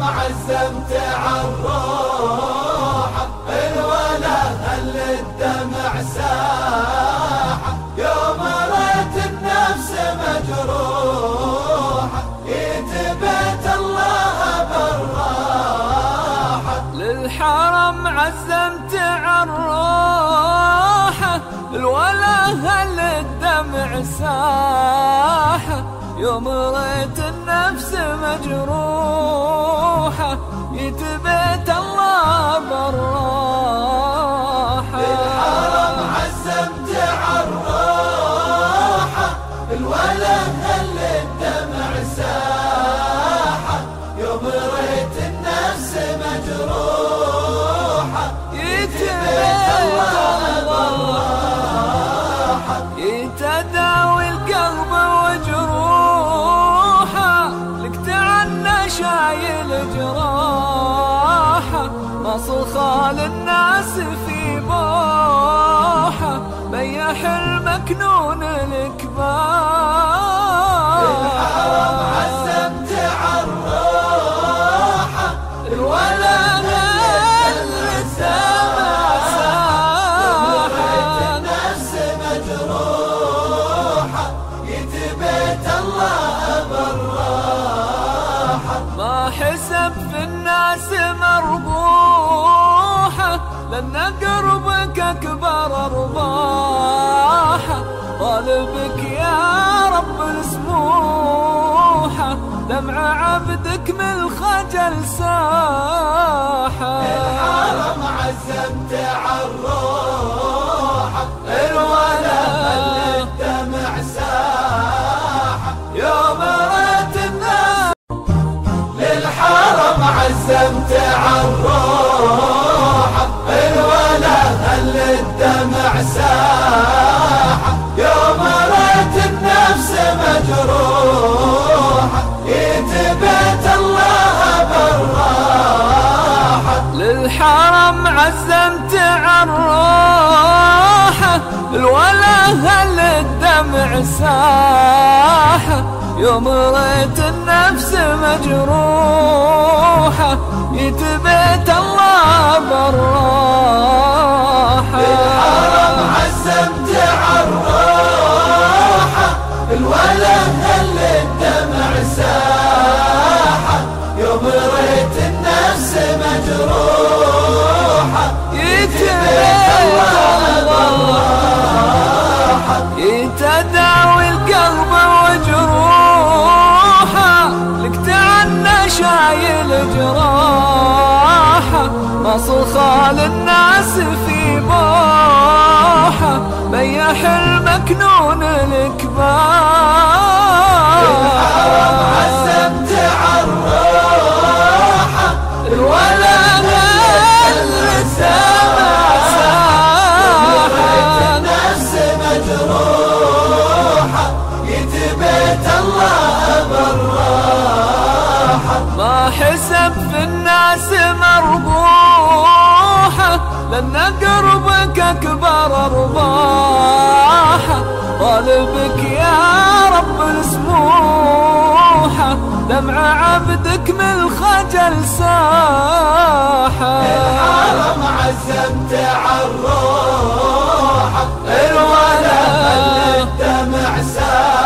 عزمت عالروحة الولا هل الدمع ساحة يوم رأيت النفس مجروحة يتبت الله بالراحة. للحرم عزمت عالروحة الولا هل الدمع ساحة يوم رأيت النفس مجروحة يتبت الله بالراحة. للحرم عزمت عالروحة الولا هل الدمع ساحة يوم رأيت النفس مجروحة يتبت الله بالراحة. يتداوي القلب وجروحه لك تعنى شايل جراحه مصخال الناس في بوحه بيح المكنون الكبار. الحرم عزمت عالروحة الولا هل الدمع ساحة النفس مجروحة يتبت الله بالراحة. ما حسب في الناس مربوحة لأن قربك أكبر أرباحة طالبك يا رب السموحة دمع عبدك من الخجل ساحة. الحرم عزمت عالروحة الولا هل الدمع ساحة يوم رأيت الناس. للحرم عزمت عالروحة الولا هل الدمع ساحة يوم رأيت النفس مجروحة يتبت الله بالراحة. للحرم عزمت عالروحة الولا هل الدمع ساحة يوم رأيت النفس مجروحة يتبت الله بالراحة. الحرم عزمت عالروحة الولا هل الدمع ساحة يوم رأيت النفس مجروحة يتبت الله بالراحة. يتداوي القلب وجروحه لك تعنى شايل جراحه مصخال الناس في بوحه بيح المكنون الكبار. الحرم عزمت عالروحة الولا هل الدمع ساحة النفس مجروحة يتبت الله بالراحة. ما حسب في الناس مربوحة لأن قربك أكبر أرباحة طالبك يا رب السموحة دمع عبدك من الخجل ساحة. الحرم عزمت عالروحة الولا هل الدمع ساحة